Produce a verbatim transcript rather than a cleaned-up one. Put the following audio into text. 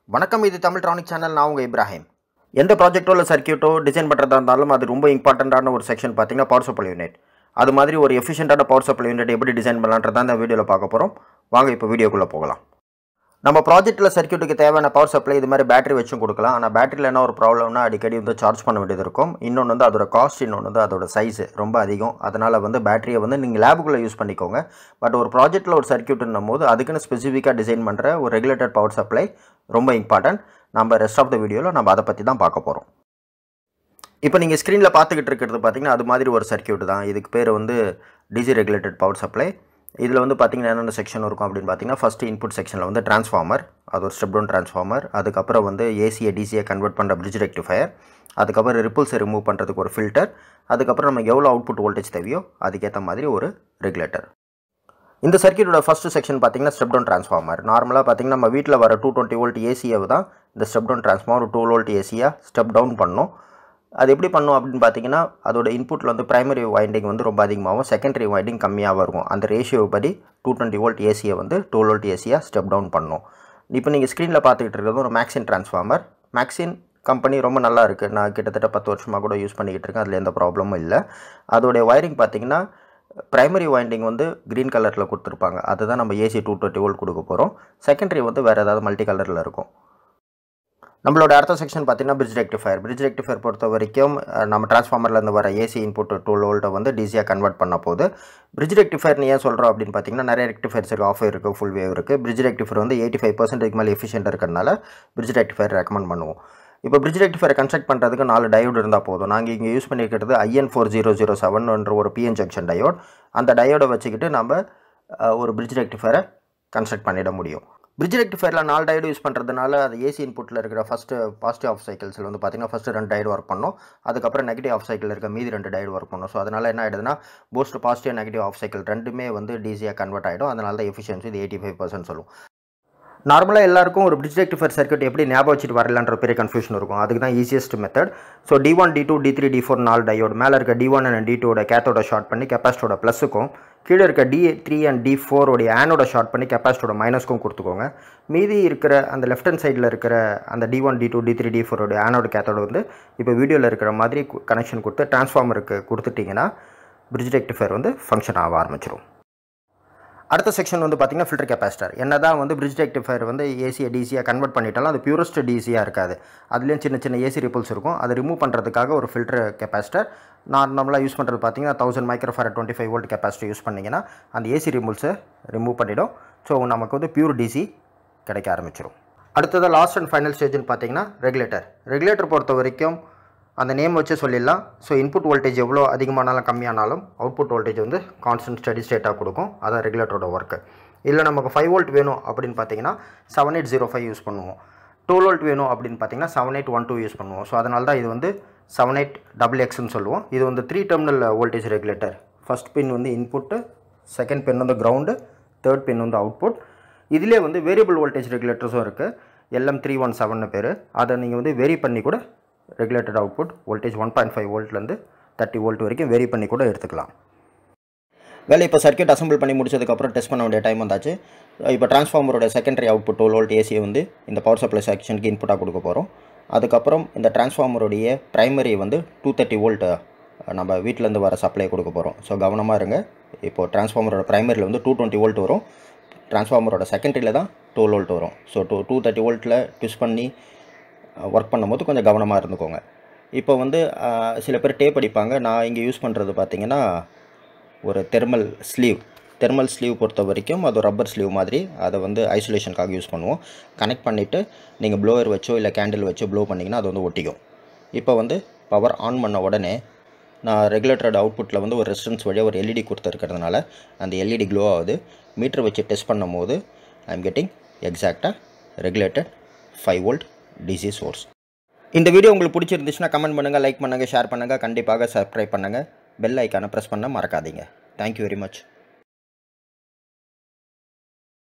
வணக்கம், இது தமிழ் ட்ரானிக் சேனல். நான் உங்கள் இப்ராஹிம். எந்த ப்ராஜெக்ட்டோ இல்லை சர்க்கியூட்டோ டிசைன் பண்ணுறதா இருந்தாலும் அது ரொம்ப இம்பார்ட்டண்ட்டான ஒரு செக்ஷன் பார்த்தீங்கன்னா பவர் சப்ளை யூனிட். அது மாதிரி ஒரு எஃபிஷியண்டான பவர் சப்ளை யூனிட் எப்படி டிசைன் பண்ணலான்றதான் இந்த வீடியோவில் பார்க்க போகிறோம். வாங்க இப்போ வீடியோக்குள்ளே போகலாம். நம்ம ப்ராஜெக்ட்டில் சர்க்கியூட்டுக்கு தேவையான பவர் சப்ளை இது மாதிரி பேட்டரி வச்சும் கொடுக்கலாம். ஆனால் பேட்டரியில் என்ன ஒரு ப்ராப்ளம்னா அடிக்கடி வந்து சார்ஜ் பண்ண வேண்டியது இருக்கும். இன்னொன்று வந்து அதோட காஸ்ட், இன்னொன்று வந்து அதோட சைஸு ரொம்ப அதிகம். அதனால் வந்து பேட்டரியை வந்து நீங்கள் லேபுக்குள்ளே யூஸ் பண்ணிக்கோங்க. பட் ஒரு ப்ராஜெக்ட்டில் ஒரு சர்க்கியூட்னும் போது அதுக்குன்னு ஸ்பெசிஃபிக்காக டிசைன் பண்ணுற ஒரு ரெகுலேட்டட் பவர் சப்ளை ரொம்ப இம்பார்ட்டன்ட். நம்ம ரெஸ்ட் ஆஃப் த வீடியோவில் நம்ம அதை பற்றி தான் பார்க்க போகிறோம். இப்போ நீங்கள் ஸ்க்ரீனில் பார்த்துக்கிட்டு இருக்கிறது பார்த்தீங்கன்னா அது மாதிரி ஒரு சர்க்கியூட் தான். இதுக்கு பேர் வந்து டிசி ரெகுலேட்டட் பவர் சப்ளை. இதில் வந்து பார்த்திங்கன்னா என்னென்ன செக்ஷன் இருக்கும் அப்படின்னு பார்த்தீங்கன்னா, ஃபஸ்ட்டு இன்புட் செக்ஷனில் வந்து டிரான்ஸ்ஃபார்மர், அது ஒரு ஸ்டெப் டவுன் டிரான்ஸ்ஃபார்மர். அதுக்கப்புறம் வந்து ஏசியை டிசியை கன்வெர்ட் பண்ணுற பிரிட்ஜ் ரெக்டிஃபயர். அதுக்கப்புறம் ரிப்பிள்ஸை ரிமூவ் பண்ணுறதுக்கு ஒரு ஃபில்டர். அதுக்கப்புறம் நமக்கு எவ்வளோ அவுட்புட் வோல்டேஜ் தேவையோ அதுக்கேற்ற மாதிரி ஒரு ரெகுலேட்டர். இந்த சர்க்கியூட்டோட ஃபஸ்ட்டு செக்ஷன் பார்த்திங்கன்னா ஸ்டெப் டவுன் டிரான்ஸ்ஃபார்மர். நார்மலாக பார்த்திங்கன்னா நம்ம வீட்டில் வர டூ டுவெண்ட்டி வோல்ட் ஏசியை தான் இந்த step down transformer two volt ஏசியாக ஸ்டெப் டவுன் பண்ணணும். அது எப்படி பண்ணும் அப்படின்னு பார்த்தீங்கன்னா, அதோட இன்புட்டில் வந்து பிரைமரி வைண்டிங் வந்து ரொம்ப அதிகமாகவும் செகண்டரி வைண்டிங் கம்மியாக இருக்கும். அந்த ரேஷியோ படி டூ டுவெண்ட்டி வோல்ட் ஏசியை வந்து டூ வோல்ட் ஏசியாக ஸ்டெப் டவுன் பண்ணணும். இப்போ நீங்கள் ஸ்க்ரீனில் பார்த்துக்கிட்டு இருக்கிறது ஒரு மேக்ஸின் டிரான்ஸ்ஃபார்மர். மேக்ஸின் கம்பெனி ரொம்ப நல்லா இருக்குது. நான் கிட்டத்தட்ட பத்து வருஷமாக கூட யூஸ் பண்ணிக்கிட்டு இருக்கேன். அதில் எந்த ப்ராப்ளமும் இல்லை. அதோடைய வயரிங் பார்த்திங்கன்னா பிரைமரி வைண்டிங் வந்து க்ரீன் கலரில் கொடுத்துருப்பாங்க. அதுதான் நம்ம ஏசி டூ டுவெண்ட்டி வோல்ட் கொடுக்க போகிறோம். செகண்டரி வந்து வேறு ஏதாவது மல்டி கலரில் இருக்கும். நம்மளோட அடுத்த செக்ஷன் பார்த்தீங்கன்னா பிரிட்ஜ் ரெக்டிஃபயர். பிரிட்ஜ் ரெக்டிஃபயர் பொறுத்த வரைக்கும் நம்ம டிரான்ஸ்ஃபார்மர்லேருந்து வர ஏசி இன்புட் டூ வோல்ட்டை வந்து டிசியாக கன்வெர்ட் பண்ண போது. பிரிட்ஜ் ரெக்டிஃபயர்னு ஏன் சொல்கிறோம் அப்படின்னு பார்த்தீங்கன்னா, நிறைய ரெக்டிஃபயர்ஸ் இருக்குது. ஆஃப் இருக்குது, ஃபுல் வேவ் இருக்குது. பிரிட்ஜ் ரெக்டிஃபயர் வந்து எயிட்டி ஃபைவ் பர்சன்டேஜ் மேலே எஃபிஷியன்ட் இருக்கிறதுனால பிரிட்ஜ் ரெக்டிஃபயர் ரெக்கமெண்ட் பண்ணுவோம். இப்போ பிரிட்ஜ் ரெக்டிஃபயரை கன்ஸ்ட்ரக்ட் பண்ணுறதுக்கு நாலு டயோடு இருந்தால் போதும். நாங்கள் இங்கே யூஸ் பண்ணியிருக்கிறது IN four zero zero seven என்ற ஒரு பிஎன் ஜங்ஷன் டயோட். அந்த டயோடை வச்சுக்கிட்டு நம்ம ஒரு பிரிட்ஜ் ரெக்டிஃபயரை கன்ஸ்ட்ரக்ட் பண்ணிட முடியும். பிரிட்ஜ் ரெக்டிஃபயரில் நாலு டயோடு யூஸ் பண்ணுறதுனால அது ஏசி இன்புட்டில் இருக்கிற ஃபஸ்ட்டு பாசிட்டிவ் ஆஃப் சைக்கிள்ஸில் வந்து பார்த்திங்கன்னா ஃபஸ்ட்டு ரெண்டு டயோடு ஒர்க் பண்ணணும். அதுக்கப்புறம் நெகட்டிவ் ஆஃப் சைக்கிள் இருக்க மீதி ரெண்டு டயோடு ஒர்க் பண்ணணும். ஸோ அதனால் என்ன ஆகிடுதுன்னா, post positive negative half cycle ரெண்டுமே வந்து டிசியாக கன்வெர்ட் ஆகிடும். அதனால தான் எஃபிஷியன்சி இது எயிட்டி ஃபைவ் பர்சன்ட் சொல்லும். நார்மலாக எல்லாருக்கும் ஒரு பிரிட்ஜ் ரெக்டிஃபயர் சர்க்யூட் எப்படி ஞாபகம் வச்சுட்டு வரலான்ற பெரிய கன்ஃபியூஷன் இருக்கும். அதுக்கு தான் easiest method. So D one D two D three D four நாலு டயோடு மேலே இருக்க டி ஒன் அண்ட் டி டூட கேத்தோட ஷார்ட் பண்ணி கெப்பாசிட்டோட ப்ளஸுக்கும், கீழே இருக்க D three and D four உடைய ஆனோட ஷார்ட் பண்ணி கெப்பாசிட்டோட மைனஸ்க்கும் கொடுத்துக்கோங்க. மீதி இருக்கிற அந்த லெஃப்ட் ஹேண்ட் சைடில் இருக்கிற அந்த D one D two D three D ஃபோரோட ஆனோட கேத்தோட வந்து இப்போ வீடியோவில் இருக்கிற மாதிரி கனெக்ஷன் கொடுத்து டிரான்ஸ்ஃபார்மருக்கு கொடுத்துட்டிங்கன்னா பிரிட்ஜ் ரெக்டிஃபயர் வந்து ஃபங்க்ஷன் ஆக ஆரம்பிச்சிடும். அடுத்த செக்ஷன் வந்து பார்த்திங்கன்னா ஃபில்டர் கெப்பாசிட்டர். என்ன தான் வந்து பிரிட்ஜ் ரெக்டிஃபயர் வந்து ஏசியை டிசியாக கன்வெர்ட் பண்ணிட்டாலும் அது பியூரஸ்ட் டிசியாக இருக்காது. அதுலேயும் சின்ன சின்ன ஏசி ரிப்பிள்ஸ் இருக்கும். அதை ரிமூவ் பண்ணுறதுக்காக ஒரு ஃபில்டர் கெப்பாசிட்டர் நார்மலாக யூஸ் பண்ணுறது பார்த்திங்கன்னா thousand microfarad twenty five volt capacity use பண்ணிங்கன்னா அந்த ஏசி ரிப்பிள்ஸை ரிமூவ் பண்ணிவிடும். ஸோ நமக்கு வந்து பியூர் டிசி கிடைக்க ஆரம்பிச்சிடும். அடுத்தது லாஸ்ட் அண்ட் ஃபைனல் ஸ்டேஜ்னு பார்த்திங்கன்னா ரெகுலேட்டர். ரெகுலேட்டர் பொறுத்த வரைக்கும் அந்த நேம் வச்சு சொல்லிடலாம். ஸோ இன்புட் வோல்டேஜ் எவ்வளோ அதிகமானாலும் கம்மியானாலும் அவுட்புட் வோல்டேஜ் வந்து கான்ஸ்டன்ட் ஸ்டடி ஸ்டேட்டாக கொடுக்கும். அதான் ரெகுலேட்டரோட ஒர்க்கு. இல்லை நமக்கு ஃபைவ் வோல்ட் வேணும் அப்படின்னு பார்த்தீங்கன்னா seven eight zero five use பண்ணுவோம். டூ வோல்ட் வேணும் அப்படின்னு பார்த்தீங்கன்னா seven eight one two use பண்ணுவோம். ஸோ அதனால தான் இது வந்து செவன் எயிட் டபுள் எக்ஸ்ன்னு சொல்லுவோம். இது வந்து three terminal voltage regulator. First pin வந்து இன்புட்டு, செகண்ட் பின் வந்து கிரவுண்டு, தேர்ட் பின் வந்து அவுட்புட். இதிலே வந்து வேரியபிள் வோல்டேஜ் ரெகுலேட்டர்ஸும் இருக்குது. எல்எம் த்ரீ ஒன் செவன் பேர். அதை நீங்கள் வந்து வெரி பண்ணி கூட regulated output voltage one point five வோல்ட்லேருந்து தேர்ட்டி வோல்ட் வரைக்கும் வெரி பண்ணி கூட எடுத்துக்கலாம். வேலை இப்போ சர்க்யூட் அசம்பிள் பண்ணி முடிச்சதுக்கப்புறம் டெஸ்ட் பண்ண வேண்டிய டைம் வந்தாச்சு. இப்போ டிரான்ஸ்ஃபார்மரோட செகண்டரி அவுட்புட் டூ வோல்ட் ஏசியை வந்து இந்த பவர் சப்ளை செக்ஷனுக்கு இன்புட்டாக கொடுக்க போகிறோம். அதுக்கப்புறம் இந்த டிரான்ஸ்ஃபார்மருடைய ப்ரைமரி வந்து டூ தேர்ட்டி வோல்ட் நம்ம வீட்டிலேருந்து வர சப்ளை கொடுக்க போகிறோம். ஸோ கவனமாக இருங்க. இப்போது டிரான்ஸ்ஃபார்மரோட ப்ரைமரியில் வந்து டூ டுவெண்ட்டி வோல்ட் வரும். டிரான்ஸ்ஃபார்மரோட செகண்டரியில் தான் டூ வோல்ட் வரும். ஸோ டூ டூ தேர்ட்டி வோல்ட்டில் ட்விஸ்ட் பண்ணி ஒர்க் பண்ணும்போது கொஞ்சம் கவனமாக இருந்துக்கோங்க. இப்போ வந்து சில பேர் டேப் அடிப்பாங்க. நான் இங்கே யூஸ் பண்ணுறது பார்த்திங்கன்னா ஒரு தெர்மல் ஸ்லீவ். தெர்மல் ஸ்லீவ் பொறுத்த வரைக்கும் அது ரப்பர் ஸ்லீவ் மாதிரி. அதை வந்து ஐசோலேஷனுக்காக யூஸ் பண்ணுவோம். கனெக்ட் பண்ணிவிட்டு நீங்கள் ப்ளோவர் வச்சோ இல்லை கேண்டில் வச்சோ ப்ளோ பண்ணிங்கன்னா அது வந்து ஒட்டிக்கும். இப்போ வந்து பவர் ஆன் பண்ண உடனே நான் ரெகுலேட்டரோட அவுட்புட்டில் வந்து ஒரு ரெசிஸ்டன்ஸ் வழியாக ஒரு எல்இடி கொடுத்துருக்கிறதுனால அந்த எல்இடி க்ளோ ஆகுது. மீட்டர் வச்சு டெஸ்ட் பண்ணும் போது ஐ எம் கெட்டிங் எக்ஸாக்டாக regulated five volt DC source. இந்த வீடியோ உங்களுக்கு பிடிச்சிருந்துச்சுன்னா கமெண்ட் பண்ணுங்கள், லைக் பண்ணுங்கள், ஷேர் பண்ணுங்கள். கண்டிப்பாக சப்ஸ்கிரைப் பண்ணுங்கள். பெல் ஐக்கானை ப்ரெஸ் பண்ண மறக்காதீங்க. Thank you very much.